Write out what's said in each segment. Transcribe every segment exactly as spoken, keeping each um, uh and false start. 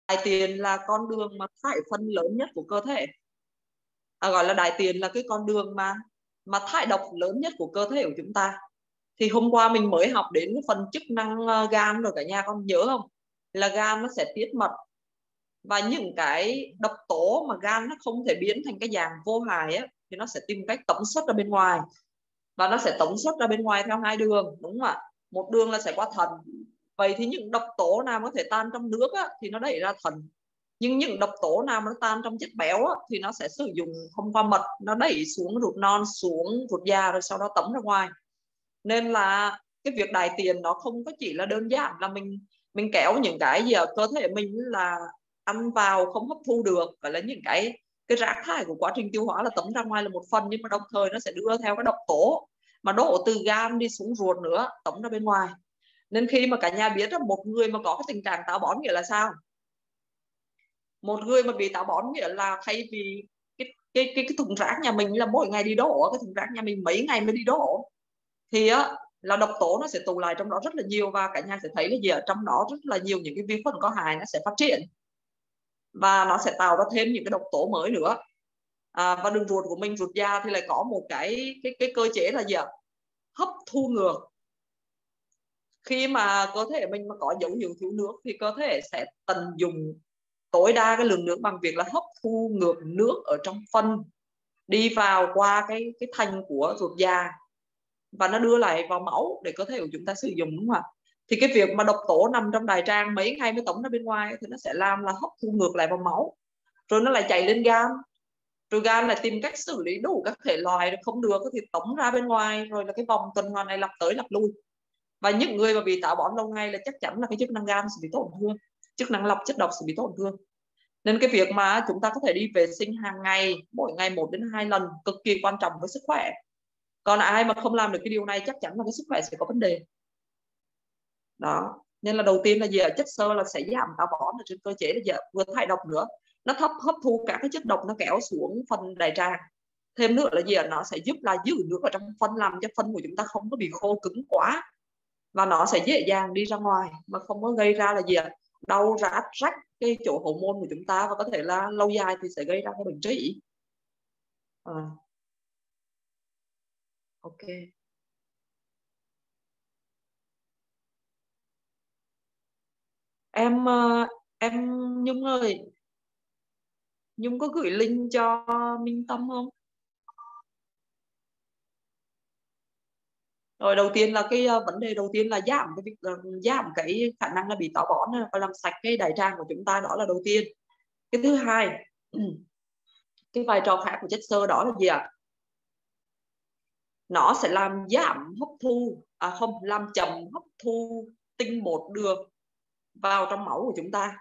đại tiện là con đường mà thải phân lớn nhất của cơ thể, à, gọi là đại tiện là cái con đường mà mà thải độc lớn nhất của cơ thể của chúng ta. Thì hôm qua mình mới học đến cái phần chức năng gan rồi cả nhà con nhớ không, là gan nó sẽ tiết mật, và những cái độc tố mà gan nó không thể biến thành cái dạng vô hại á, thì nó sẽ tìm cách tống xuất ra bên ngoài, và nó sẽ tống xuất ra bên ngoài theo hai đường, đúng không ạ? Một đường là sẽ qua thận. Vậy thì những độc tố nào có thể tan trong nước á, thì nó đẩy ra thận, nhưng những độc tố nào mà nó tan trong chất béo á, thì nó sẽ sử dụng thông qua mật, nó đẩy xuống ruột non, xuống ruột già, rồi sau đó tống ra ngoài. Nên là cái việc đại tiện nó không có chỉ là đơn giản là mình mình kéo những cái gì ở cơ thể mình là ăn vào không hấp thu được, gọi là những cái cái rác thải của quá trình tiêu hóa là tống ra ngoài là một phần, nhưng mà đồng thời nó sẽ đưa theo cái độc tố mà đổ từ gan đi xuống ruột nữa, tống ra bên ngoài. Nên khi mà cả nhà biết là một người mà có cái tình trạng táo bón nghĩa là sao? Một người mà bị táo bón nghĩa là thay vì cái cái cái, cái thùng rác nhà mình là mỗi ngày đi đổ, cái thùng rác nhà mình mấy ngày mới đi đổ, thì á là độc tố nó sẽ tụ lại trong đó rất là nhiều, và cả nhà sẽ thấy là gì ở trong đó rất là nhiều những cái vi khuẩn có hại nó sẽ phát triển, và nó sẽ tạo ra thêm những cái độc tố mới nữa. À, và đường ruột của mình, ruột già thì lại có một cái cái cái cơ chế là gì ạ? Hấp thu ngược. Khi mà cơ thể mình mà có dấu hiệu thiếu nước thì cơ thể sẽ tận dụng tối đa cái lượng nước bằng việc là hấp thu ngược nước ở trong phân đi vào qua cái cái thành của ruột già, và nó đưa lại vào máu để cơ thể của chúng ta sử dụng, đúng không ạ? Thì cái việc mà độc tố nằm trong đại tràng mấy ngày mới tống ra bên ngoài thì nó sẽ làm là hấp thu ngược lại vào máu, rồi nó lại chạy lên gan, rồi gan lại tìm cách xử lý đủ các thể loại, không được thì tống ra bên ngoài, rồi là cái vòng tuần hoàn này lặp tới lặp lui. Và những người mà bị táo bón lâu ngày là chắc chắn là cái chức năng gan sẽ bị tổn thương, chức năng lọc chất độc sẽ bị tổn thương. Nên cái việc mà chúng ta có thể đi vệ sinh hàng ngày, mỗi ngày một đến hai lần, cực kỳ quan trọng với sức khỏe. Còn ai mà không làm được cái điều này chắc chắn là cái sức khỏe sẽ có vấn đề. Đó, nên là đầu tiên là gì ạ? Chất xơ là sẽ giảm táo bón ở trên cơ chế là gì ạ? Vừa thải độc nữa, nó thấp hấp thu các cái chất độc, nó kéo xuống phần đại tràng. Thêm nữa là gì ạ? Nó sẽ giúp là giữ nước ở trong phân, làm cho phân của chúng ta không có bị khô cứng quá, và nó sẽ dễ dàng đi ra ngoài mà không có gây ra là gì ạ? Đau rát rách cái chỗ hậu môn của chúng ta, và có thể là lâu dài thì sẽ gây ra cái bệnh trĩ. À. Ok. Em em Nhung ơi, Nhung có gửi link cho Minh Tâm không? Rồi đầu tiên là cái uh, vấn đề đầu tiên là giảm cái việc uh, giảm cái khả năng là bị táo bón, và làm sạch cái đại tràng của chúng ta, đó là đầu tiên. Cái thứ hai, cái vai trò khác của chất xơ đó là gì ạ? Nó sẽ làm giảm hấp thu, à không, làm chậm hấp thu tinh bột đường vào trong máu của chúng ta.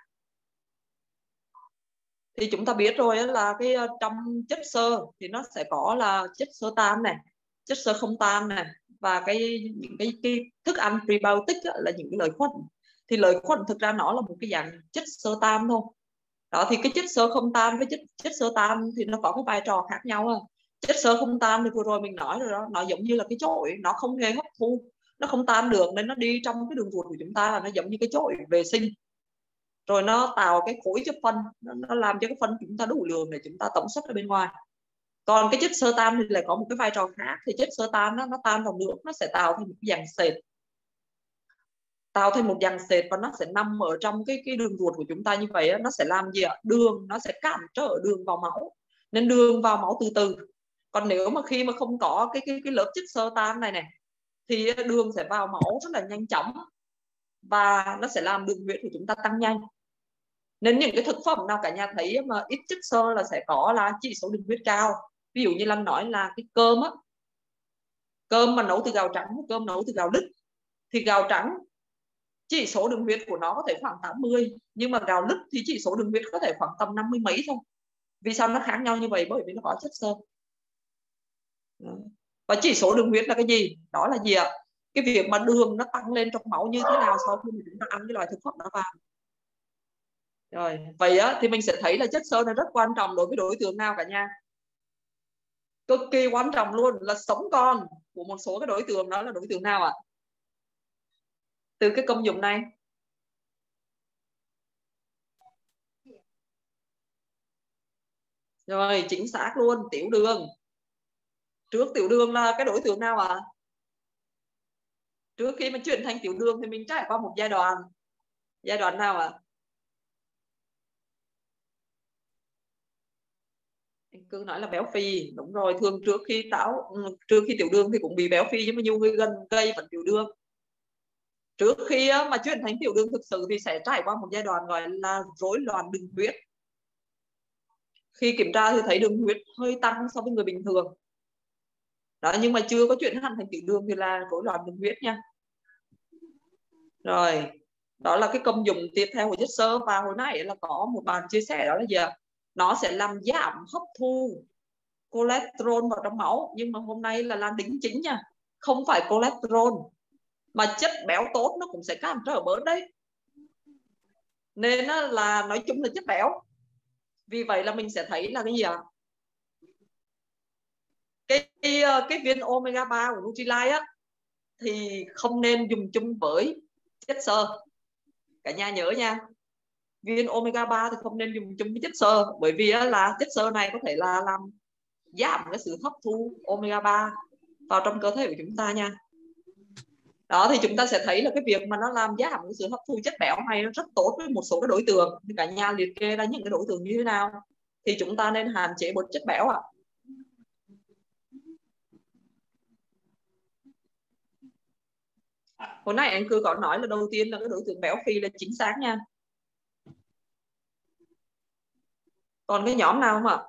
Thì chúng ta biết rồi là cái uh, trong chất xơ thì nó sẽ có là chất xơ tan này, chất xơ không tan này, và cái những cái, cái thức ăn prebiotic là những cái lợi khuẩn. Thì lợi khuẩn thực ra nó là một cái dạng chất xơ tan thôi. Đó, thì cái chất xơ không tan với chất chất xơ tan thì nó có cái vai trò khác nhau. À. Chất xơ không tan thì vừa rồi mình nói rồi đó, nó giống như là cái chổi, nó không hề hấp thu, nó không tan được, nên nó đi trong cái đường ruột của chúng ta là nó giống như cái chổi vệ sinh, rồi nó tạo cái khối cho phân, nó, nó làm cho cái phân chúng ta đủ lượng để chúng ta tống xuất ra bên ngoài. Còn cái chất xơ tan thì lại có một cái vai trò khác. Thì chất xơ tan nó, nó tan vào nước, nó sẽ tạo thành một cái dạng sệt, tạo thành một dạng sệt, và nó sẽ nằm ở trong cái cái đường ruột của chúng ta như vậy. Nó sẽ làm gì ạ? Đường nó sẽ cản trở đường vào máu, nên đường vào máu từ từ. Còn nếu mà khi mà không có cái cái cái lớp chất xơ tan này này thì đường sẽ vào máu rất là nhanh chóng, và nó sẽ làm đường huyết của chúng ta tăng nhanh. Nên những cái thực phẩm nào cả nhà thấy mà ít chất xơ là sẽ có là chỉ số đường huyết cao. Ví dụ như Lâm nói là cái cơm á, cơm mà nấu từ gạo trắng, cơm nấu từ gạo lứt, thì gạo trắng chỉ số đường huyết của nó có thể khoảng tám mươi, nhưng mà gạo lứt thì chỉ số đường huyết có thể khoảng tầm năm mươi mấy thôi. Vì sao nó khác nhau như vậy? Bởi vì nó có chất xơ. Và chỉ số đường huyết là cái gì? Đó là gì ạ? Cái việc mà đường nó tăng lên trong máu như thế nào sau khi mà chúng ta ăn cái loại thực phẩm đó vào. Rồi, vậy á, thì mình sẽ thấy là chất xơ này rất quan trọng đối với đối tượng nào cả nhà? Cực kỳ quan trọng luôn, là sống còn của một số cái đối tượng. Đó là đối tượng nào ạ? Từ cái công dụng này, Rồi, chính xác luôn, tiểu đường. Trước tiểu đường là cái đối tượng nào ạ? À? Trước khi mà chuyển thành tiểu đường thì mình trải qua một giai đoạn. Giai đoạn nào ạ? À? Anh cứ nói là béo phì. Đúng rồi, thường trước khi táo trước khi tiểu đường thì cũng bị béo phì, nhưng mà nhiều người gần gây vẫn tiểu đường. Trước khi mà chuyển thành tiểu đường thực sự thì sẽ trải qua một giai đoạn gọi là rối loạn đường huyết. Khi kiểm tra thì thấy đường huyết hơi tăng so với người bình thường. Đó, nhưng mà chưa có chuyển thành tiểu đường thì là rối loạn đường huyết nha. Rồi, đó là cái công dụng tiếp theo của chất xơ. Và hồi nãy là có một bạn chia sẻ đó là gì ạ? Nó sẽ làm giảm hấp thu cholesterol vào trong máu. Nhưng mà hôm nay là làm đính chính nha, không phải cholesterol mà chất béo tốt nó cũng sẽ cản trở bớt đấy. Nên là nói chung là chất béo. Vì vậy là mình sẽ thấy là cái gì ạ? Cái, cái, cái viên omega ba của Nutrilite á thì không nên dùng chung với chất xơ. Cả nhà nhớ nha, viên omega ba thì không nên dùng chung với chất xơ, bởi vì là chất xơ này có thể là làm giảm cái sự hấp thu omega ba vào trong cơ thể của chúng ta nha. Đó, thì chúng ta sẽ thấy là cái việc mà nó làm giảm cái sự hấp thu chất béo này nó rất tốt với một số cái đối tượng. Thì cả nhà liệt kê ra những cái đối tượng như thế nào thì chúng ta nên hạn chế bớt chất béo ạ. À. Hồi nãy anh cứ có nói là đầu tiên là cái đối tượng béo phì là chính xác nha. Còn cái nhóm nào không ạ?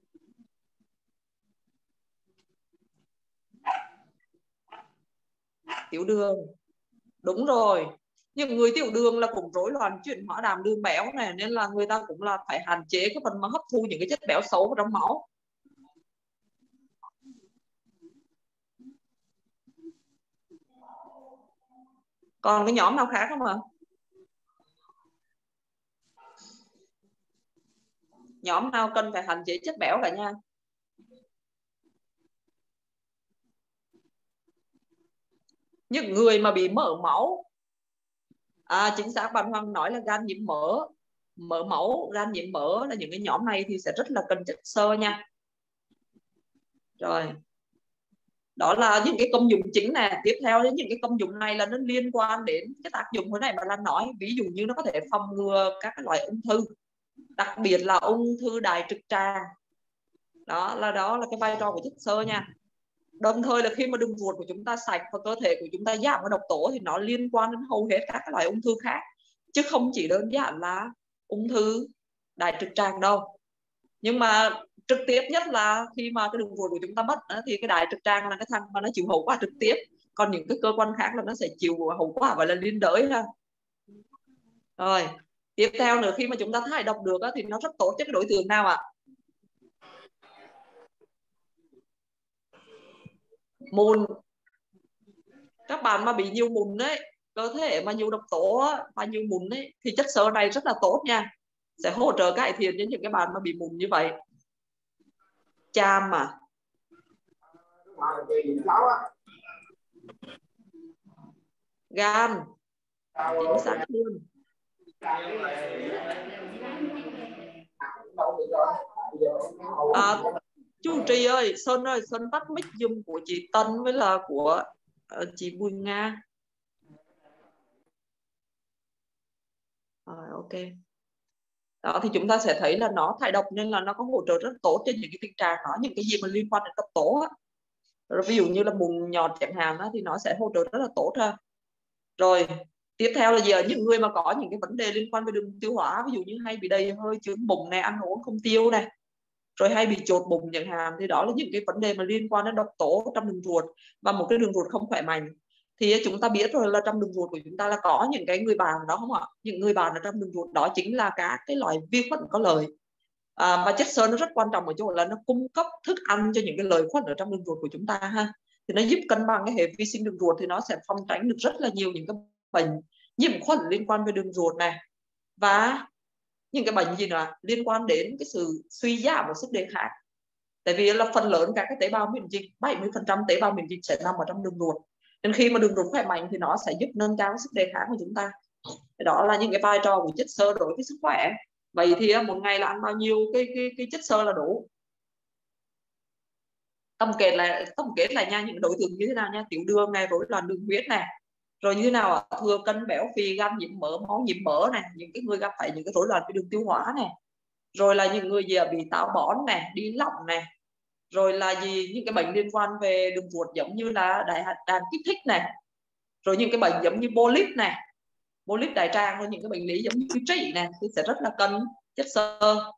Tiểu đường. Đúng rồi. Những người tiểu đường là cũng rối loạn chuyển hóa đạm đường béo này, nên là người ta cũng là phải hạn chế cái phần mà hấp thu những cái chất béo xấu vào trong máu. Còn cái nhóm nào khác không ạ? Nhóm nào cần phải hạn chế chất béo cả nha? Những người mà bị mỡ máu. À, chính xác, bạn Hoàng nói là gan nhiễm mỡ, mỡ máu, gan nhiễm mỡ là những cái nhóm này thì sẽ rất là cần chất xơ nha. Rồi, đó là những cái công dụng chính nè. Tiếp theo những cái công dụng này là nó liên quan đến cái tác dụng hồi này mà Lan nói. Ví dụ như nó có thể phòng ngừa các cái loại ung thư, đặc biệt là ung thư đại trực tràng. Đó là đó là cái vai trò của chất xơ nha. Đồng thời là khi mà đường ruột của chúng ta sạch và cơ thể của chúng ta giảm cái độc tố thì nó liên quan đến hầu hết các cái loại ung thư khác, chứ không chỉ đơn giản là ung thư đại trực tràng đâu. Nhưng mà trực tiếp nhất là khi mà cái đường ruột của chúng ta mất thì cái đại trực tràng là cái thằng mà nó chịu hậu quả trực tiếp, còn những cái cơ quan khác là nó sẽ chịu hậu quả gọi là liên đới ha. Rồi, tiếp theo nữa, khi mà chúng ta thải độc được thì nó rất tốt cho cái đối tượng nào ạ? À? Mụn. Các bạn mà bị nhiều mụn đấy, cơ thể mà nhiều độc tố và nhiều mụn ấy, thì chất xơ này rất là tốt nha, sẽ hỗ trợ cải thiện cho những cái bạn mà bị mụn như vậy. Chàm mà gan, chính xác luôn. À, chú Trì ơi, Sơn ơi, Sơn tắt mic giùm của chị Tân với là của uh, chị Bùi Nga. Rồi, ok. Đó thì chúng ta sẽ thấy là nó thải độc nên là nó có hỗ trợ rất tốt cho những cái tình trạng đó, những cái gì mà liên quan đến độc tố á. Rồi, ví dụ như là mụn nhọt chẳng hạn đó, thì nó sẽ hỗ trợ rất là tốt ha. Rồi tiếp theo là gì? Ở những người mà có những cái vấn đề liên quan về đường tiêu hóa, ví dụ như hay bị đầy hơi, chướng bụng này, ăn uống không tiêu này, rồi hay bị chột bụng chẳng hạn, thì đó là những cái vấn đề mà liên quan đến độc tố trong đường ruột và một cái đường ruột không khỏe mạnh. Thì chúng ta biết rồi là trong đường ruột của chúng ta là có những cái người bạn đó không ạ? Những người bạn ở trong đường ruột đó chính là các cái loại vi khuẩn có lợi. À, và chất xơ nó rất quan trọng ở chỗ là nó cung cấp thức ăn cho những cái lợi khuẩn ở trong đường ruột của chúng ta ha. Thì nó giúp cân bằng cái hệ vi sinh đường ruột, thì nó sẽ phòng tránh được rất là nhiều những cái bệnh nhiễm khuẩn liên quan với đường ruột này, và những cái bệnh gì nữa liên quan đến cái sự suy giảm của sức đề kháng. Tại vì là phần lớn các cái tế bào miễn dịch, bảy mươi phần trăm tế bào miễn dịch sẽ nằm ở trong đường ruột, nên khi mà đường ruột khỏe mạnh thì nó sẽ giúp nâng cao sức đề kháng của chúng ta. Đó là những cái vai trò của chất xơ đối với sức khỏe. Vậy thì một ngày là ăn bao nhiêu cái cái cái chất xơ là đủ? Tổng kết lại tổng kết lại nha, những đối tượng như thế nào nha: tiểu đường này, rối loạn đường huyết này, rồi như thế nào ạ? Thừa cân, béo phì, gan nhiễm mỡ, máu nhiễm mỡ này, những cái người gặp phải những cái rối loạn cái đường tiêu hóa này, rồi là những người gì bị táo bón này, đi lỏng này, rồi là gì những cái bệnh liên quan về đường ruột giống như là đại tràng kích thích này, rồi những cái bệnh giống như polyp này, polyp đại tràng, rồi những cái bệnh lý giống như trĩ này thì sẽ rất là cần chất xơ.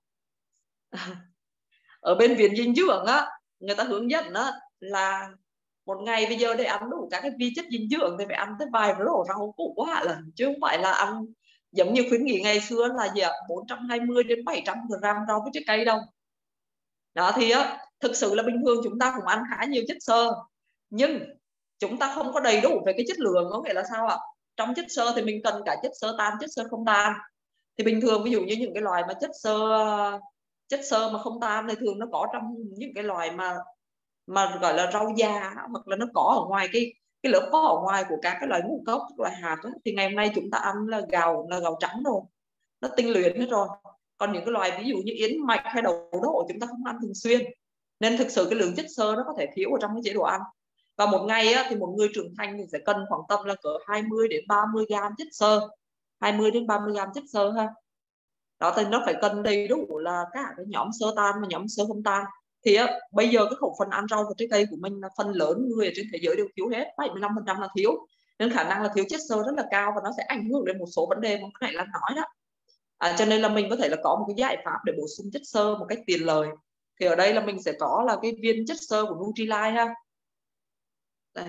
Ở bên viện dinh dưỡng á, người ta hướng dẫn á là một ngày bây giờ để ăn đủ các cái vi chất dinh dưỡng thì phải ăn tới vài rổ rau củ quả lần, chứ không phải là ăn giống như khuyến nghị ngày xưa là gì ạ, bốn trăm hai mươi đến bảy trăm gram rau với trái cây đâu. Đó thì á, thực sự là bình thường chúng ta cũng ăn khá nhiều chất xơ, nhưng chúng ta không có đầy đủ về cái chất lượng. Có nghĩa là sao ạ? Trong chất xơ thì mình cần cả chất xơ tan, chất xơ không tan. Thì bình thường ví dụ như những cái loài mà chất xơ chất xơ mà không tan thì thường nó có trong những cái loài mà mà gọi là rau già, hoặc là nó có ở ngoài cái cái lớp vỏ ở ngoài của các cái loại ngũ cốc, các loại hạt đó. Thì ngày hôm nay chúng ta ăn là gạo là gạo trắng rồi, nó tinh luyện hết rồi. Còn những cái loài ví dụ như yến mạch hay đậu đỗ chúng ta không ăn thường xuyên, nên thực sự cái lượng chất xơ nó có thể thiếu ở trong cái chế độ ăn. Và một ngày á, thì một người trưởng thành thì sẽ cần khoảng tầm là cỡ hai mươi đến ba mươi gram chất xơ, hai mươi đến ba mươi gram chất xơ ha. Đó thì nó phải cần đầy đủ là cả cái nhóm xơ tan và nhóm xơ không tan. Thì á, bây giờ cái khẩu phần ăn rau và trái cây của mình là phần lớn người ở trên thế giới đều thiếu hết, bảy mươi lăm phần trăm là thiếu, nên khả năng là thiếu chất xơ rất là cao, và nó sẽ ảnh hưởng đến một số vấn đề mà cái này là nói đó. À, cho nên là mình có thể là có một cái giải pháp để bổ sung chất xơ một cách tiện lợi. Thì ở đây là mình sẽ có là cái viên chất xơ của Nutrilite ha. Đây,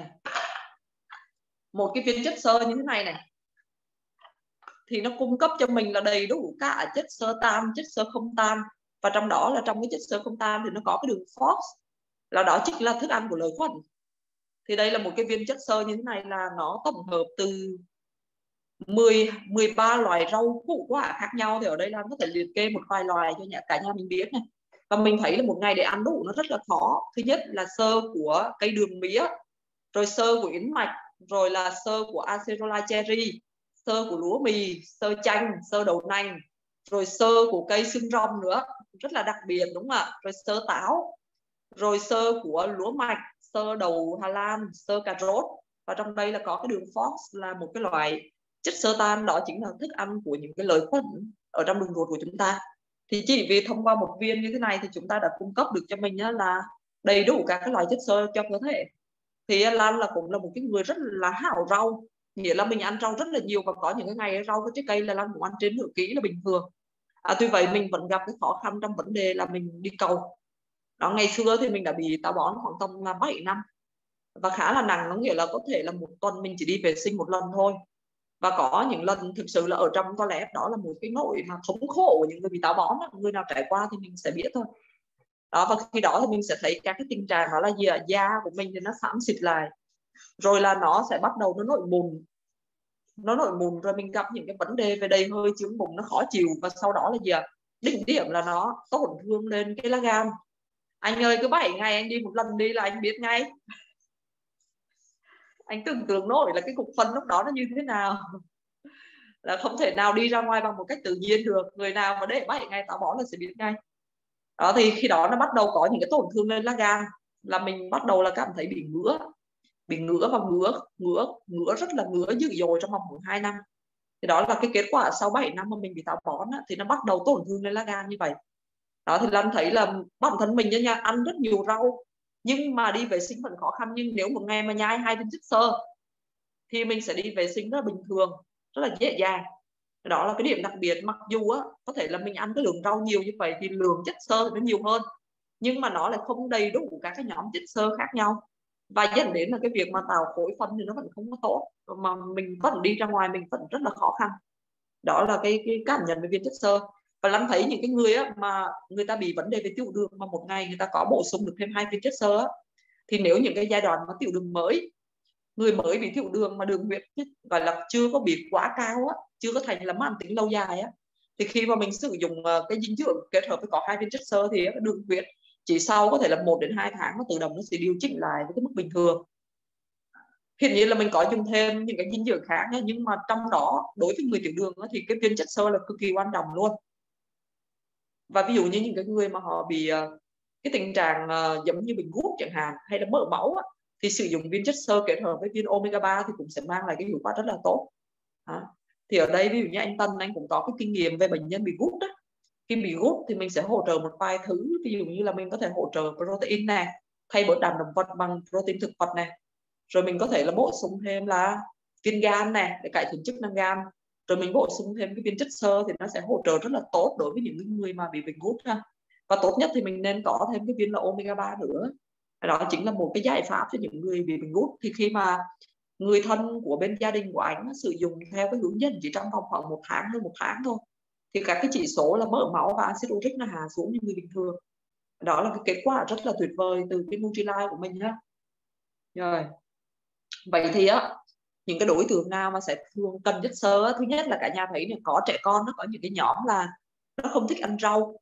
một cái viên chất xơ như thế này này thì nó cung cấp cho mình là đầy đủ cả chất xơ tan, chất xơ không tan, và trong đó là trong cái chất xơ không tan thì nó có cái đường phốt, là đó chính là thức ăn của lợi khuẩn. Thì đây là một cái viên chất xơ như thế này, là nó tổng hợp từ mười, mười ba loại rau củ quả khác nhau. Thì ở đây là có thể liệt kê một vài loài cho nhà, cả nhà mình biết này. Và mình thấy là một ngày để ăn đủ nó rất là khó. Thứ nhất là xơ của cây đường mía, rồi xơ của yến mạch, rồi là xơ của acerola cherry, xơ của lúa mì, xơ chanh, xơ đậu nành, rồi xơ của cây xương rồng nữa, rất là đặc biệt đúng không ạ? Rồi xơ táo, rồi xơ của lúa mạch, xơ đậu Hà Lan, xơ cà rốt. Và trong đây là có cái đường phốt, là một cái loại chất xơ tan, đó chính là thức ăn của những cái lợi khuẩn ở trong đường ruột của chúng ta. Thì chỉ vì thông qua một viên như thế này thì chúng ta đã cung cấp được cho mình là đầy đủ các cái loại chất xơ cho cơ thể. Thì Lan là cũng là một cái người rất là hảo rau, nghĩa là mình ăn rau rất là nhiều, và có những cái ngày rau với trái cây là Lan cũng ăn trên nửa ký là bình thường. À, tuy vậy mình vẫn gặp cái khó khăn trong vấn đề là mình đi cầu. Đó, ngày xưa thì mình đã bị táo bón khoảng tầm là bảy năm và khá là nặng, nó nghĩa là có thể là một tuần mình chỉ đi vệ sinh một lần thôi. Và có những lần thực sự là ở trong toilet, đó là một cái nỗi mà thống khổ của những người bị táo bón đó. Người nào trải qua thì mình sẽ biết thôi. Đó, và khi đó thì mình sẽ thấy các cái tình trạng đó là gì ạ? Da của mình thì nó xám xịt lại, rồi là nó sẽ bắt đầu nó nổi mụn, nó nổi mụn rồi mình gặp những cái vấn đề về đầy hơi, chướng bụng, nó khó chịu. Và sau đó là gì ạ? Đỉnh điểm là nó tổn thương lên cái lá gan. Anh ơi, cứ bảy ngày anh đi một lần đi là anh biết ngay. Anh tưởng tượng nổi là cái cục phân lúc đó nó như thế nào, là không thể nào đi ra ngoài bằng một cách tự nhiên được. Người nào mà để bảy ngày táo bón là sẽ biết ngay. Đó, thì khi đó nó bắt đầu có những cái tổn thương lên lá gan, là mình bắt đầu là cảm thấy bị ngứa, bị ngứa và ngứa ngứa ngứa rất là ngứa dữ dội trong vòng khoảng hai năm. Thì đó là cái kết quả sau bảy năm mà mình bị táo bón á, thì nó bắt đầu tổn thương lên lá gan như vậy. Đó, thì Lan thấy là bản thân mình nha, ăn rất nhiều rau nhưng mà đi vệ sinh vẫn khó khăn. Nhưng nếu một ngày mà nhai hai viên chất xơ thì mình sẽ đi vệ sinh rất là bình thường, rất là dễ dàng. Đó là cái điểm đặc biệt. Mặc dù á, có thể là mình ăn cái lượng rau nhiều như vậy thì lượng chất xơ thì nó nhiều hơn, nhưng mà nó lại không đầy đủ các cái nhóm chất xơ khác nhau, và dẫn đến là cái việc mà tạo khối phân thì nó vẫn không có tốt, mà mình vẫn đi ra ngoài mình vẫn rất là khó khăn. Đó là cái, cái cảm nhận về viên chất xơ. Và Lan thấy những cái người á, mà người ta bị vấn đề về tiểu đường mà một ngày người ta có bổ sung được thêm hai viên chất xơ á, thì nếu những cái giai đoạn mà tiểu đường mới, người mới bị tiểu đường mà đường huyết gọi là chưa có bị quá cao á, chưa có thành là mãn tính lâu dài á, thì khi mà mình sử dụng cái dinh dưỡng kết hợp với có hai viên chất xơ thì cái đường huyết chỉ sau có thể là một đến hai tháng nó tự động nó sẽ điều chỉnh lại với cái mức bình thường. Hiện nhiên là mình có dùng thêm những cái dinh dưỡng khác nhé, nhưng mà trong đó đối với người tiểu đường thì cái viên chất xơ là cực kỳ quan trọng luôn. Và ví dụ như những cái người mà họ bị uh, cái tình trạng uh, giống như bệnh gút chẳng hạn, hay là mỡ máu á, thì sử dụng viên chất xơ kết hợp với viên omega ba thì cũng sẽ mang lại cái hiệu quả rất là tốt. À, thì ở đây ví dụ như anh Tân, anh cũng có cái kinh nghiệm về bệnh nhân bị gút đó. Khi bị gút thì mình sẽ hỗ trợ một vài thứ, ví dụ như là mình có thể hỗ trợ protein này, thay bớt đạm động vật bằng protein thực vật này, rồi mình có thể là bổ sung thêm là viên gan này để cải thiện chức năng gan, rồi mình bổ sung thêm cái viên chất xơ thì nó sẽ hỗ trợ rất là tốt đối với những người mà bị bệnh gút ha. Và tốt nhất thì mình nên có thêm cái viên là omega ba nữa. Đó chính là một cái giải pháp cho những người bị bệnh gút. Thì khi mà người thân của bên gia đình của anh sử dụng theo cái hướng dẫn chỉ trong vòng khoảng một tháng hay một tháng thôi, thì các cái chỉ số là mỡ máu và axit uric nó hạ xuống như người bình thường. Đó là cái kết quả rất là tuyệt vời từ cái Nutrilite của mình nhá. Rồi vậy thì á, những cái đối tượng nào mà sẽ thường cần chất xơ, thứ nhất là cả nhà thấy này, có trẻ con nó có những cái nhóm là nó không thích ăn rau,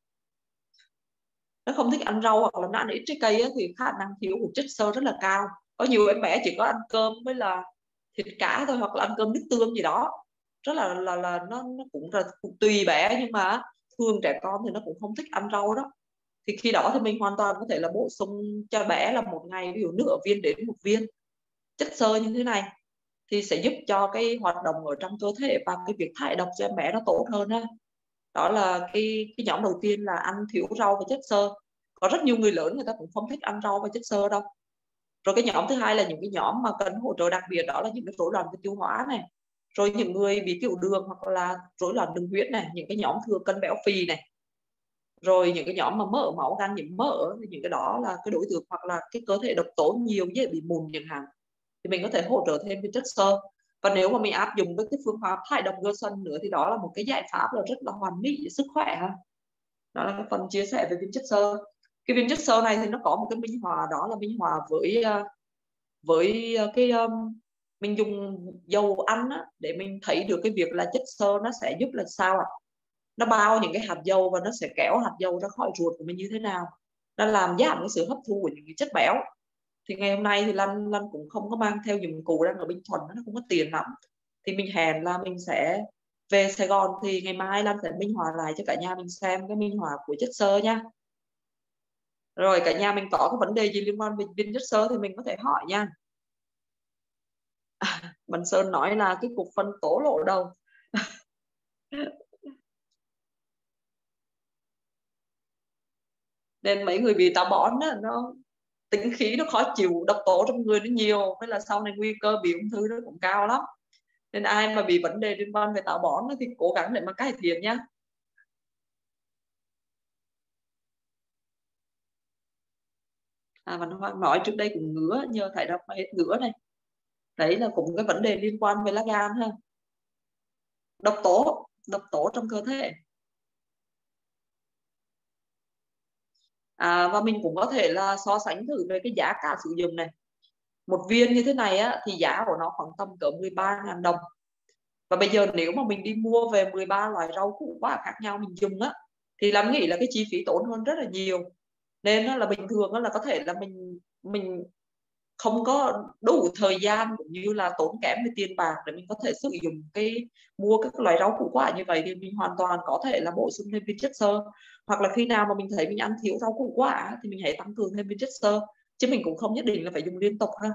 nó không thích ăn rau hoặc là nó ăn ít trái cây á, thì khả năng thiếu hụt chất xơ rất là cao. Có nhiều em bé chỉ có ăn cơm với là thịt cá thôi, hoặc là ăn cơm nước tương gì đó, rất là là là nó nó cũng là cũng tùy bé, nhưng mà thường trẻ con thì nó cũng không thích ăn rau đó. Thì khi đó thì mình hoàn toàn có thể là bổ sung cho bé là một ngày ví dụ nửa viên đến một viên chất xơ như thế này, thì sẽ giúp cho cái hoạt động ở trong cơ thể và cái việc thải độc cho em bé nó tốt hơn ha. Đó là cái cái nhóm đầu tiên là ăn thiếu rau và chất xơ. Có rất nhiều người lớn người ta cũng không thích ăn rau và chất xơ đâu. Rồi cái nhóm thứ hai là những cái nhóm mà cần hỗ trợ đặc biệt, đó là những cái rối loạn về tiêu hóa này, rồi những người bị tiểu đường hoặc là rối loạn đường huyết này, những cái nhóm thừa cân béo phì này, rồi những cái nhóm mà mỡ máu, gan nhiễm mỡ, thì những cái đó là cái đối tượng hoặc là cái cơ thể độc tố nhiều, dễ bị mụn chẳng hạn, thì mình có thể hỗ trợ thêm với chất xơ. Và nếu mà mình áp dụng với cái phương pháp thải độc cơ sân nữa thì đó là một cái giải pháp là rất là hoàn mỹ để sức khỏe ha. Đó là cái phần chia sẻ về viên chất xơ. Cái viên chất xơ này thì nó có một cái minh họa, đó là minh họa với với cái um, mình dùng dầu ăn á, để mình thấy được cái việc là chất xơ nó sẽ giúp là sao ạ? Nó bao những cái hạt dầu và nó sẽ kéo hạt dầu ra khỏi ruột của mình như thế nào, nó làm giảm cái sự hấp thu của những cái chất béo. Thì ngày hôm nay thì Lanh Lanh cũng không có mang theo dụng cụ, đang ở Bình Thuận nó không có tiền lắm, thì mình hẹn là mình sẽ về Sài Gòn, thì ngày mai Lanh sẽ minh họa lại cho cả nhà mình xem cái minh họa của chất xơ nha. Rồi cả nhà mình có cái vấn đề gì liên quan đến viên chất xơ thì mình có thể hỏi nha. Mình Sơn nói là cái cục phân tố lộ đầu. Nên mấy người bị táo bón đó, nó tính khí nó khó chịu, độc tố trong người nó nhiều, với là sau này nguy cơ bị ung thư nó cũng cao lắm. Nên ai mà bị vấn đề liên quan về táo bón thì cố gắng để mà cải thiện nhá. À, và nó nói trước đây cũng ngứa, nhờ thải độc mà hết ngứa này. Đấy là cũng cái vấn đề liên quan về lá gan ha. Độc tố, độc tố trong cơ thể. À, và mình cũng có thể là so sánh thử về cái giá cả sử dụng này. Một viên như thế này á, thì giá của nó khoảng tầm cỡ mười ba nghìn đồng. Và bây giờ nếu mà mình đi mua về mười ba loại rau củ quả khác nhau mình dùng á, thì Lâm nghĩ là cái chi phí tốn hơn rất là nhiều. Nên là bình thường là có thể là mình mình không có đủ thời gian cũng như là tốn kém về tiền bạc để mình có thể sử dụng cái mua các loại rau củ quả như vậy, thì mình hoàn toàn có thể là bổ sung thêm viên chất xơ. Hoặc là khi nào mà mình thấy mình ăn thiếu rau củ quả thì mình hãy tăng cường thêm viên chất xơ, chứ mình cũng không nhất định là phải dùng liên tục ha.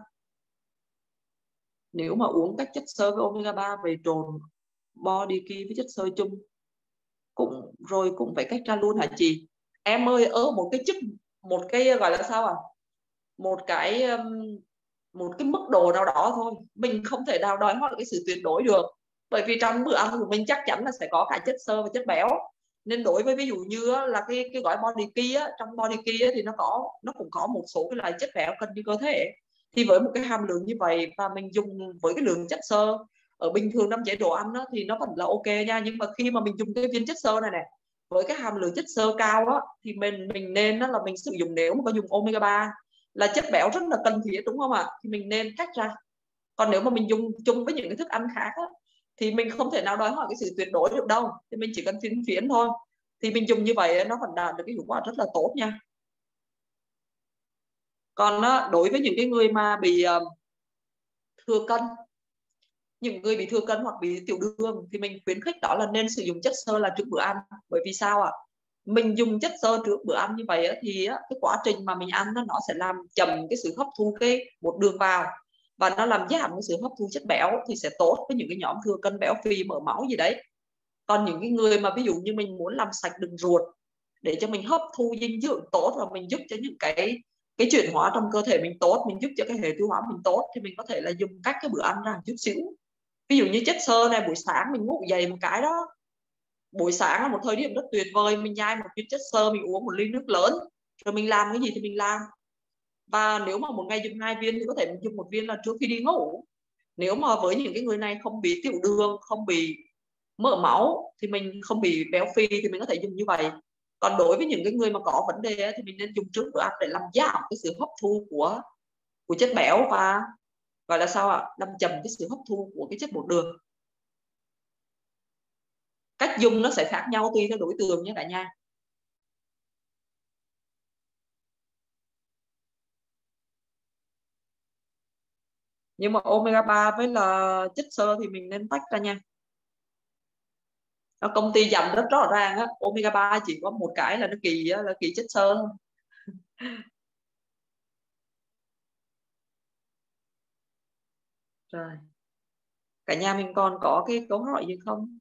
Nếu mà uống các chất xơ với omega ba về trộn body key với chất xơ chung cũng rồi cũng phải cách ra luôn hả chị? Em ơi, ở một cái chức một cái gọi là sao à, một cái một cái mức độ nào đó thôi, mình không thể nào đòi hỏi cái sự tuyệt đối được, bởi vì trong bữa ăn của mình chắc chắn là sẽ có cả chất xơ và chất béo. Nên đối với ví dụ như là cái cái gói body key á, trong body key á, thì nó có nó cũng có một số cái loại chất béo cần cho cơ thể. Thì với một cái hàm lượng như vậy và mình dùng với cái lượng chất xơ ở bình thường trong chế độ ăn đó, thì nó vẫn là ok nha. Nhưng mà khi mà mình dùng cái viên chất xơ này này với cái hàm lượng chất xơ cao đó, thì mình mình nên đó là mình sử dụng, nếu mà có dùng omega ba là chất béo rất là cần thiết đúng không ạ, thì mình nên cắt ra. Còn nếu mà mình dùng chung với những cái thức ăn khác á, thì mình không thể nào đòi hỏi cái sự tuyệt đối được đâu, thì mình chỉ cần phiến phiến thôi, thì mình dùng như vậy nó vẫn đạt được cái hiệu quả rất là tốt nha. Còn á, đối với những cái người mà bị uh, thừa cân, những người bị thừa cân hoặc bị tiểu đường, thì mình khuyến khích đó là nên sử dụng chất xơ là trước bữa ăn. Bởi vì sao ạ? mình dùng chất xơ trước bữa ăn như vậy á, thì á, cái quá trình mà mình ăn đó, nó sẽ làm chậm cái sự hấp thu cái bột đường vào, và nó làm giảm cái sự hấp thu chất béo, thì sẽ tốt với những cái nhóm thừa cân, béo phì, mỡ máu gì đấy. Còn những cái người mà ví dụ như mình muốn làm sạch đường ruột để cho mình hấp thu dinh dưỡng tốt, và mình giúp cho những cái cái chuyển hóa trong cơ thể mình tốt, mình giúp cho cái hệ tiêu hóa mình tốt, thì mình có thể là dùng các cái bữa ăn ra một chút xíu. Ví dụ như chất xơ này, buổi sáng mình ngủ dậy một cái đó, buổi sáng là một thời điểm rất tuyệt vời, mình nhai một viên chất xơ, mình uống một ly nước lớn, rồi mình làm cái gì thì mình làm. Và nếu mà một ngày dùng hai viên thì có thể mình dùng một viên là trước khi đi ngủ. Nếu mà với những cái người này không bị tiểu đường, không bị mỡ máu, thì mình không bị béo phì, thì mình có thể dùng như vậy. Còn đối với những cái người mà có vấn đề thì mình nên dùng trước bữa ăn để làm giảm cái sự hấp thu của của chất béo, và gọi là sao ạ, làm chậm cái sự hấp thu của cái chất bột đường. Cách dùng nó sẽ khác nhau tùy theo đối tượng nhé cả nhà. Nhưng mà omega ba với là chất xơ thì mình nên tách ra nha. Công ty dặn rất rõ ràng á, omega ba chỉ có một cái là nó kỳ á, là kỳ chất xơ thôi. Rồi, cả nhà mình còn có cái câu hỏi gì không?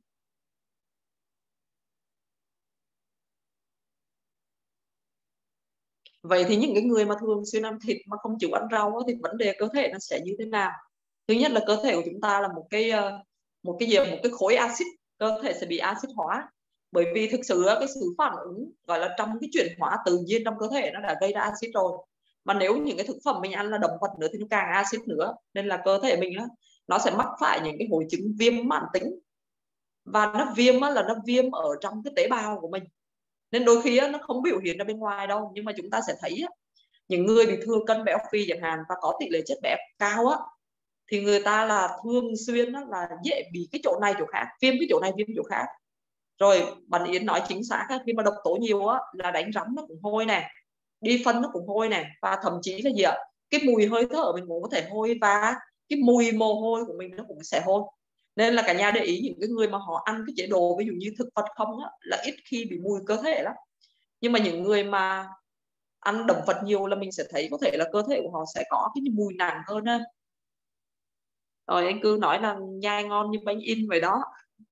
Vậy thì những cái người mà thường xuyên ăn thịt mà không chịu ăn rau thì vấn đề cơ thể nó sẽ như thế nào? Thứ nhất là cơ thể của chúng ta là một cái một cái gì một cái khối axit, cơ thể sẽ bị axit hóa, bởi vì thực sự cái sự phản ứng gọi là trong cái chuyển hóa tự nhiên trong cơ thể nó đã gây ra axit rồi. Mà nếu những cái thực phẩm mình ăn là động vật nữa thì nó càng axit nữa, nên là cơ thể mình nó sẽ mắc phải những cái hội chứng viêm mãn tính, và nó viêm là nó viêm ở trong cái tế bào của mình, nên đôi khi nó không biểu hiện ra bên ngoài đâu, nhưng mà chúng ta sẽ thấy những người bị thừa cân béo phì chẳng hạn và có tỷ lệ chất béo cao á, thì người ta là thường xuyên là dễ bị cái chỗ này chỗ khác, viêm cái chỗ này viêm chỗ khác. Rồi bạn Yến nói chính xác, khi mà độc tố nhiều á là đánh rắm nó cũng hôi này, đi phân nó cũng hôi này, và thậm chí là gì ạ, cái mùi hơi thở mình cũng có thể hôi, và cái mùi mồ hôi của mình nó cũng sẽ hôi. Nên là cả nhà để ý những cái người mà họ ăn cái chế độ ví dụ như thực vật không á, là ít khi bị mùi cơ thể lắm. Nhưng mà những người mà ăn động vật nhiều là mình sẽ thấy có thể là cơ thể của họ sẽ có cái mùi nặng hơn á. Rồi anh cứ nói là nhai ngon như bánh in vậy đó.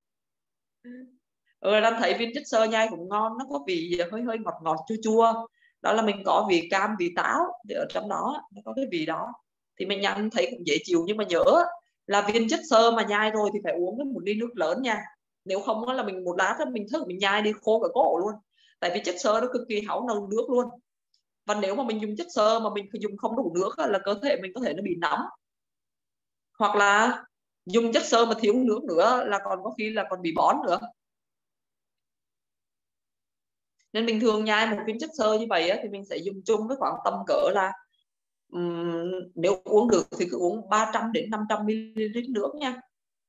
Ừ, đang thấy viên chất xơ nhai cũng ngon, nó có vị hơi hơi ngọt ngọt chua chua, đó là mình có vị cam, vị táo để ở trong đó, nó có cái vị đó thì mình ăn thấy cũng dễ chịu. Nhưng mà nhớ là viên chất xơ mà nhai rồi thì phải uống với một ly nước lớn nha, nếu không là mình một lát mình thức mình nhai đi khô cả cổ luôn, tại vì chất xơ nó cực kỳ háo nồng nước luôn. Và nếu mà mình dùng chất xơ mà mình dùng không đủ nước là cơ thể mình có thể nó bị nóng, hoặc là dùng chất xơ mà thiếu nước nữa là còn có khi là còn bị bón nữa. Nên bình thường nhai một viên chất xơ như vậy á, thì mình sẽ dùng chung với khoảng tầm cỡ là um, nếu uống được thì cứ uống ba trăm đến năm trăm mi li lít nước nha.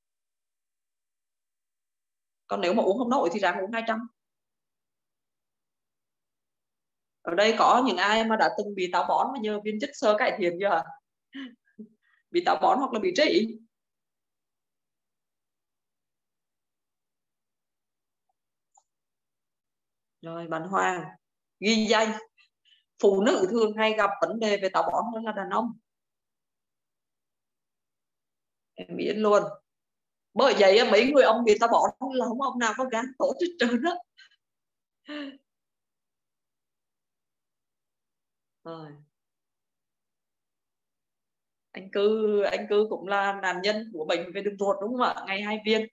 Còn nếu mà uống không nổi thì ráng uống hai trăm. Ở đây có những ai mà đã từng bị táo bón mà nhờ viên chất xơ cải thiện chưa hả? Bị táo bón hoặc là bị trĩ. Rồi bạn Hoàng ghi danh, phụ nữ thường hay gặp vấn đề về táo bón hơn là đàn ông. Em biết luôn. Bởi vậy mấy người ông bị táo bón là không ông nào có gan tốt hết trơn á. Rồi. Anh cư anh cư cũng là nạn nhân của bệnh về đường ruột đúng không ạ? Ngày hai viên.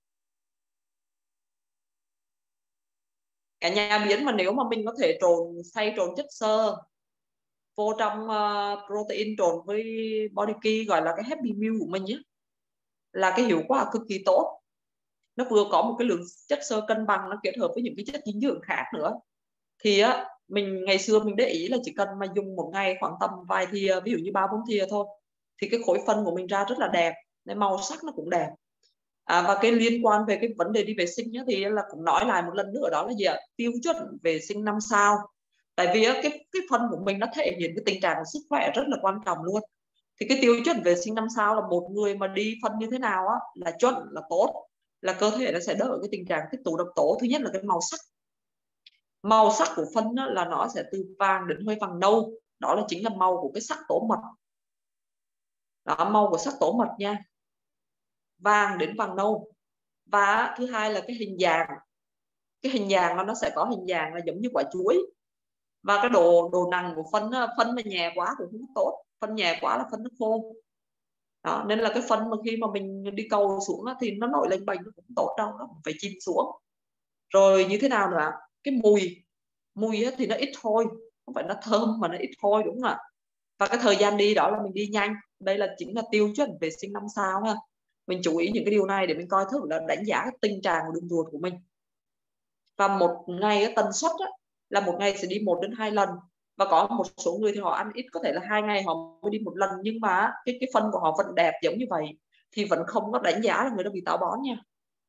Cả nhà biết mà nếu mà mình có thể trộn xay trộn chất xơ vô trong uh, protein trộn với body key, gọi là cái happy meal của mình nhé, là cái hiệu quả cực kỳ tốt. Nó vừa có một cái lượng chất xơ cân bằng, nó kết hợp với những cái chất dinh dưỡng khác nữa. Thì á, mình ngày xưa mình để ý là chỉ cần mà dùng một ngày khoảng tầm vài thìa, ví dụ như ba bốn thìa thôi, thì cái khối phân của mình ra rất là đẹp, nên màu sắc nó cũng đẹp. À, và cái liên quan về cái vấn đề đi vệ sinh nhá, thì là cũng nói lại một lần nữa, đó là gì ạ? Tiêu chuẩn vệ sinh năm sao. Tại vì cái cái phân của mình nó thể hiện cái tình trạng của sức khỏe rất là quan trọng luôn. Thì cái tiêu chuẩn vệ sinh năm sao là một người mà đi phân như thế nào á là chuẩn, là tốt, là cơ thể nó sẽ đỡ cái tình trạng tích tụ độc tố. Thứ nhất là cái màu sắc, Màu sắc của phân đó là nó sẽ từ vàng đến hơi vàng nâu, đó là chính là màu của cái sắc tố mật. Đó, màu của sắc tố mật nha, vàng đến vàng nâu. Và thứ hai là cái hình dạng, cái hình dạng nó nó sẽ có hình dạng là giống như quả chuối. Và cái độ độ nặng của phân, phân mà nhẹ quá cũng không tốt, phân nhẹ quá là phân nó khô. Đó, nên là cái phân mà khi mà mình đi cầu xuống thì nó nổi lên bệnh nó cũng tốt đâu, nó cũng phải chìm xuống. Rồi như thế nào nữa, cái mùi mùi thì nó ít thôi, không phải nó thơm mà nó ít thôi, đúng không ạ? Và cái thời gian đi đó là mình đi nhanh, đây là chính là tiêu chuẩn vệ sinh năm sao ha. Mình chú ý những cái điều này để mình coi thử là đánh giá cái tình trạng của đường ruột của mình. Và một ngày cái tần suất á, là một ngày sẽ đi một đến hai lần. Và có một số người thì họ ăn ít, có thể là hai ngày họ mới đi một lần, nhưng mà cái cái phân của họ vẫn đẹp giống như vậy thì vẫn không có đánh giá là người đó bị táo bón nha.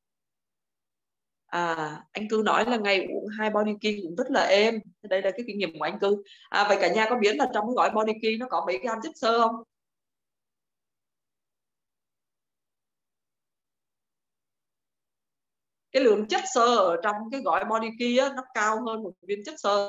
À, anh Cư nói là ngày uống hai body king cũng rất là êm. Đây là cái kinh nghiệm của anh Cư. À, vậy cả nhà có biết là trong cái gói body king nó có mấy gram chất xơ không? Cái lượng chất xơ ở trong cái gói body king á, nó cao hơn một viên chất xơ.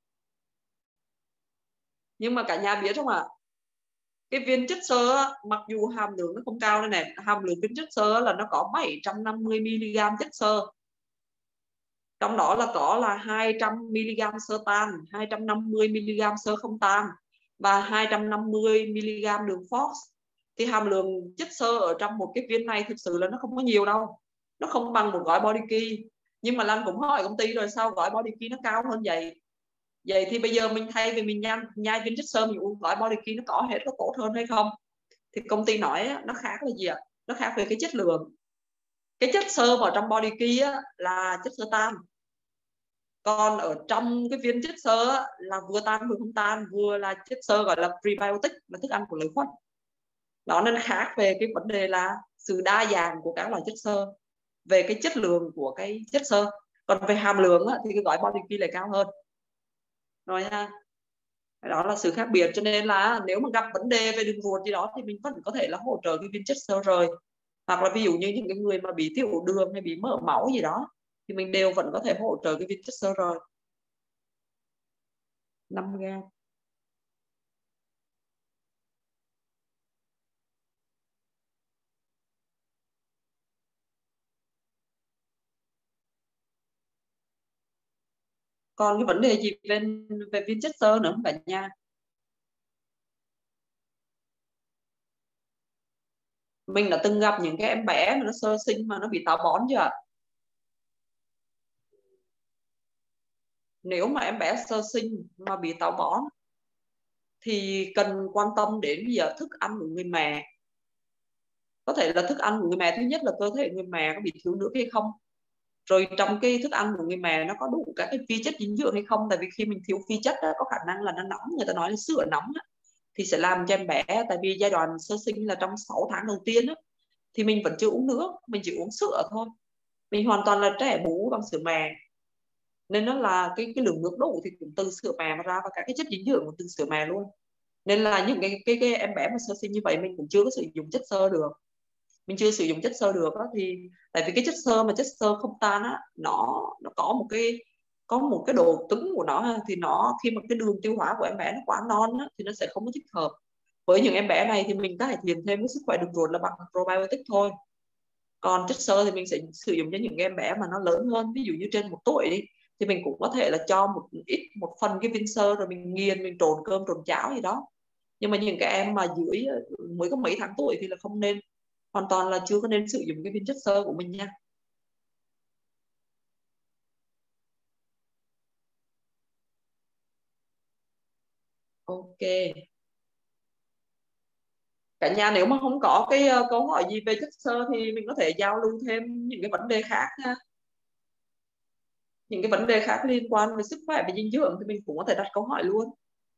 Nhưng mà cả nhà biết không ạ? À? Cái viên chất xơ á, mặc dù hàm lượng nó không cao đây này, hàm lượng viên chất xơ là nó có bảy trăm năm mươi mi-li-gam chất xơ. Trong đó là có là hai trăm mi-li-gam xơ tan, hai trăm năm mươi mi-li-gam xơ không tan và hai trăm năm mươi mi-li-gam đường phos. Thì hàm lượng chất xơ ở trong một cái viên này thực sự là nó không có nhiều đâu, nó không bằng một gói body key. Nhưng mà Lan cũng hỏi công ty rồi, sao gói body key nó cao hơn vậy? Vậy thì bây giờ mình thay vì mình nhai, nhai viên chất xơ mình uống gói body key nó có hết có tốt hơn hay không? Thì công ty nói nó khác là gì ạ? Nó khác về cái chất lượng. Cái chất xơ vào trong body key là chất xơ tan, còn ở trong cái viên chất xơ là vừa tan vừa không tan, vừa là chất xơ gọi là prebiotic, là thức ăn của lợi khuẩn. Đó nên khác về cái vấn đề là sự đa dạng của các loại chất xơ về cái chất lượng của cái chất xơ. Còn về hàm lượng thì cái gói body key lại cao hơn rồi ha. Đó là sự khác biệt, cho nên là nếu mà gặp vấn đề về đường ruột gì đó thì mình vẫn có thể là hỗ trợ cái viên chất xơ rời, hoặc là ví dụ như những cái người mà bị tiểu đường hay bị mỡ máu gì đó thì mình đều vẫn có thể hỗ trợ cái viên chất xơ rời. năm gram. Còn cái vấn đề gì về về viên chất xơ nữa không cả nhà? Mình đã từng gặp những cái em bé mà nó sơ sinh mà nó bị táo bón chưa ạ? Nếu mà em bé sơ sinh mà bị táo bón thì cần quan tâm đến giờ thức ăn của người mẹ. Có thể là thức ăn của người mẹ, thứ nhất là cơ thể người mẹ có bị thiếu nước hay không, rồi trong cái thức ăn của người mẹ nó có đủ các cái vi chất dinh dưỡng hay không. Tại vì khi mình thiếu vi chất đó, có khả năng là nó nóng, người ta nói là sữa nóng đó, thì sẽ làm cho em bé, tại vì giai đoạn sơ sinh là trong sáu tháng đầu tiên đó, thì mình vẫn chưa uống nước, mình chỉ uống sữa thôi, mình hoàn toàn là trẻ bú bằng sữa mẹ, nên nó là cái cái lượng nước đủ thì cũng từ sữa mẹ mà ra, và các cái chất dinh dưỡng cũng từ sữa mẹ luôn. Nên là những cái cái, cái em bé mà sơ sinh như vậy mình cũng chưa có sử dụng chất xơ được, mình chưa sử dụng chất xơ được đó, thì tại vì cái chất xơ mà chất xơ không tan á, nó nó có một cái có một cái độ cứng của nó, thì nó khi mà cái đường tiêu hóa của em bé nó quá non á, thì nó sẽ không có thích hợp với những em bé này. Thì mình cải thiện thêm cái sức khỏe đường ruột là bằng probiotic thôi. Còn chất xơ thì mình sẽ sử dụng cho những em bé mà nó lớn hơn, ví dụ như trên một tuổi đi, thì mình cũng có thể là cho một ít một phần cái viên xơ rồi mình nghiền, mình trộn cơm trộn cháo gì đó. Nhưng mà những cái em mà dưới mới có mấy tháng tuổi thì là không nên, hoàn toàn là chưa có nên sử dụng cái viên chất xơ của mình nha. Ok, cả nhà nếu mà không có cái uh, câu hỏi gì về chất xơ thì mình có thể giao lưu thêm những cái vấn đề khác ha. Những cái vấn đề khác liên quan về sức khỏe và dinh dưỡng thì mình cũng có thể đặt câu hỏi luôn.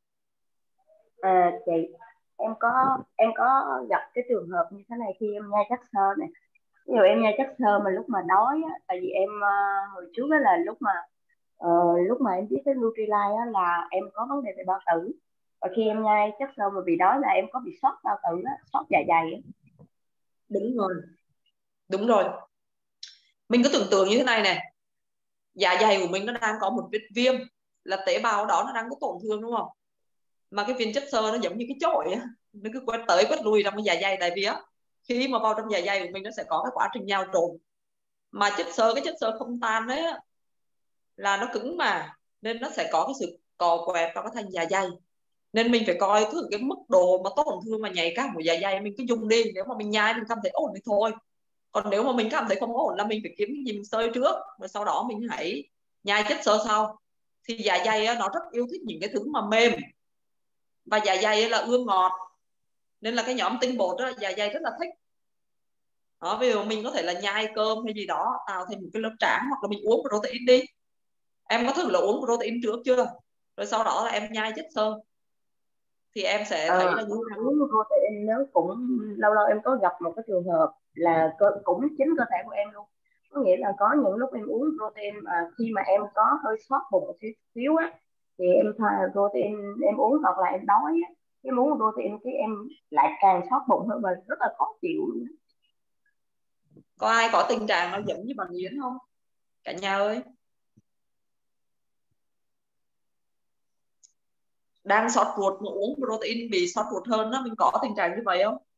À, chị em có em có gặp cái trường hợp như thế này khi em nhai chất xơ này. Ví dụ em nhai chất xơ mà lúc mà đói á, tại vì em ờ, hồi trước đó là lúc mà ờ, lúc mà em biết tới Nutrilite á, là em có vấn đề về bao tử, và khi em nhai chất xơ mà bị đói là em có bị sót bao tử á, sót dạ dày á. Đúng rồi, đúng rồi. Mình cứ tưởng tượng như thế này này, dạ dày của mình nó đang có một vết viêm, là tế bào đó nó đang có tổn thương đúng không, mà cái viên chất xơ nó giống như cái chổi á, nó cứ quét tới quét lui trong cái dạ dày. Tại vì á khi mà vào trong dạ dày của mình nó sẽ có cái quá trình nhào trộn, mà chất xơ cái chất xơ không tan đấy á, là nó cứng mà, nên nó sẽ có cái sự cò quẹt vào cái thành dạ dày. Nên mình phải coi thử cái mức độ mà tổn thương mà nhạy cảm của dạ dày mình cứ dùng đi. Nếu mà mình nhai mình cảm thấy ổn thì thôi, còn nếu mà mình cảm thấy không ổn là mình phải kiếm cái gì mình sơi trước, rồi sau đó mình hãy nhai chất xơ sau. Thì dạ dày á, nó rất yêu thích những cái thứ mà mềm, và dạ dày là ưa ngọt, nên là cái nhóm tinh bột đó dạ dày rất là thích. Đó, ví dụ mình có thể là nhai cơm hay gì đó tạo thành một cái lớp trắng, hoặc là mình uống protein đi. Em có thử là uống protein trước chưa, rồi sau đó là em nhai chất xơ, thì em sẽ Ờ, thấy là như em uống protein nếu cũng lâu lâu em có gặp một cái trường hợp là cơ, cũng chính cơ thể của em luôn. Có nghĩa là có những lúc em uống protein mà khi mà em có hơi sót bụng một xíu xíu á, thì em thay protein em uống, hoặc là em đói á, cái em uống protein cái em lại càng sót bụng hơn và rất là khó chịu luôn. có ai có tình trạng nó giống như bạn Yến không cả nhà ơi? Đang sót ruột mà uống protein bị sót ruột hơn đó, mình có tình trạng như vậy không?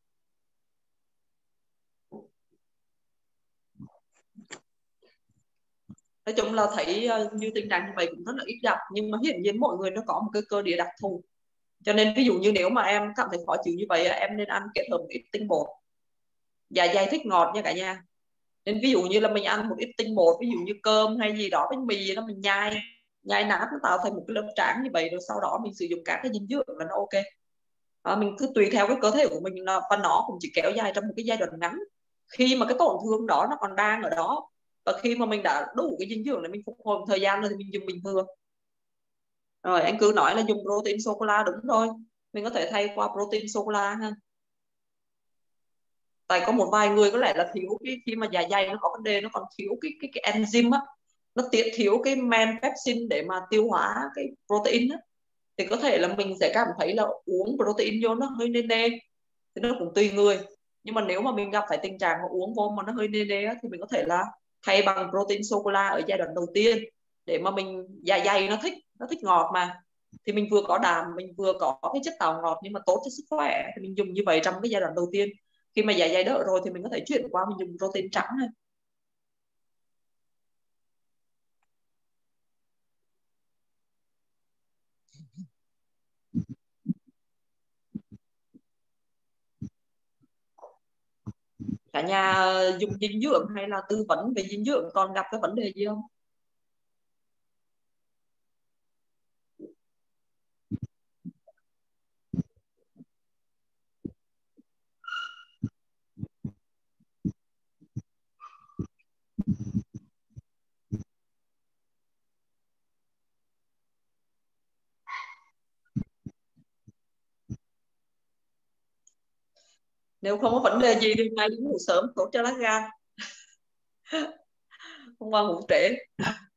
Nói chung là thấy ờ, như tình trạng như vậy cũng rất là ít gặp, nhưng mà hiển nhiên mỗi người nó có một cái cơ địa đặc thù. Cho nên ví dụ như nếu mà em cảm thấy khó chịu như vậy em nên ăn kết hợp một ít tinh bột. Dạ dày thích ngọt nha cả nhà, nên ví dụ như là mình ăn một ít tinh bột, ví dụ như cơm hay gì đó, bánh mì nó mình nhai nhai nát nó tạo thành một cái lớp trắng như vậy, rồi sau đó mình sử dụng các cái dinh dưỡng là nó ok. Đó, mình cứ tùy theo cái cơ thể của mình, và nó cũng chỉ kéo dài trong một cái giai đoạn ngắn, khi mà cái tổn thương đó nó còn đang ở đó, và khi mà mình đã đủ cái dinh dưỡng để mình phục hồi một thời gian rồi thì mình dùng bình thường. Rồi anh cứ nói là dùng protein sô cô la, đúng rồi, mình có thể thay qua protein sô cô la ha. Tại có một vài người có lẽ là thiếu cái, khi mà dạ dày nó có vấn đề, nó còn thiếu cái cái cái enzyme á, nó tiết thiếu cái men pepsin để mà tiêu hóa cái protein á, thì có thể là mình sẽ cảm thấy là uống protein vô nó hơi nê nê. Thì nó cũng tùy người, nhưng mà nếu mà mình gặp phải tình trạng mà uống vô mà nó hơi nê nê á, thì mình có thể là thay bằng protein sô cô la ở giai đoạn đầu tiên, để mà mình dạ dày nó thích nó thích ngọt mà, thì mình vừa có đạm mình vừa có cái chất tạo ngọt nhưng mà tốt cho sức khỏe, thì mình dùng như vậy trong cái giai đoạn đầu tiên. Khi mà dạ dày đỡ rồi thì mình có thể chuyển qua mình dùng protein trắng này. Cả nhà dùng dinh dưỡng hay là tư vấn về dinh dưỡng còn gặp cái vấn đề gì không? Nếu không có vấn đề gì thì ngày đi ngủ sớm tốt cho lá gan, không qua ngủ trễ.